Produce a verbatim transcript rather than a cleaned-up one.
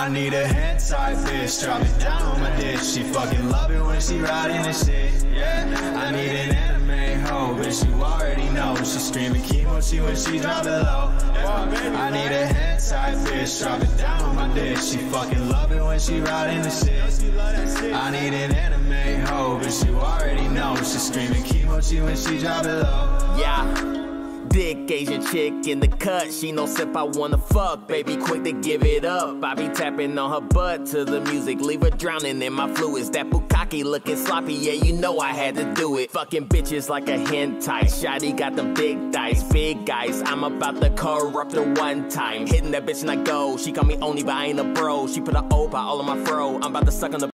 I need a head type bitch, drop it down on my dick. She fucking love it when she riding the shit, yeah. I need an anime hoe, bitch, you already know. She screaming kimochi when she drop it low, yeah. I need a head type bitch, drop it down on my dick. She fucking love it when she riding the shit. I need an anime hoe, bitch, you already know. She screaming kimochi when she drop it low. Yeah. Dick Asian chick in the cut, she no sip, I wanna fuck, baby quick to give it up. I be tapping on her butt to the music, leave her drowning in my fluids. That bukkake looking sloppy, yeah, you know I had to do it. Fucking bitches like a hentai, shawty got the big dice, big guys. I'm about to corrupt her one time, hitting that bitch and I go. She call me only, but I ain't a bro. She put a O by all of my fro. I'm about to suck on the